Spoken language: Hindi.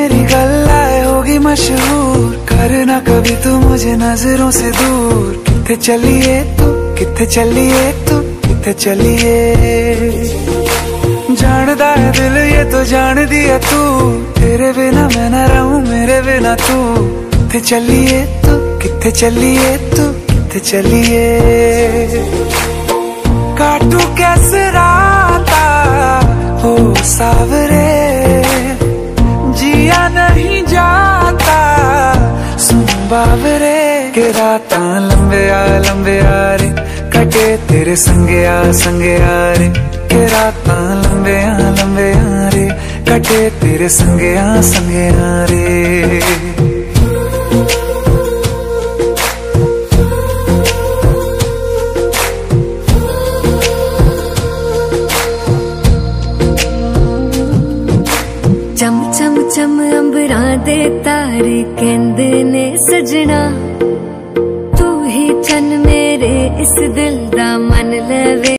मेरी गल्लाए होगी मशहूर, करना कभी तू मुझे नजरों से दूर। किथे चलिए तू, किथे चलिए तू, किथे चलिए। जानदा है दिल ये तो जान दिया तू, तेरे बिना मैं न रहूं मेरे बिना तू। किथे चलिए तू, किथे चलिए तू, किथे चलिए। काटू कैसे राता हो सावरे, जिया नहीं जाता सुन बावरे। के रात लंबे आ रे, कटे तेरे संगे आ रे। के रात लंबे आ रे, कटे तेरे संगे आ रे। चम चम चम अंबरां दे तारे कहंदे ने सजना, तू ही चन मेरे इस दिल दा मन लवे।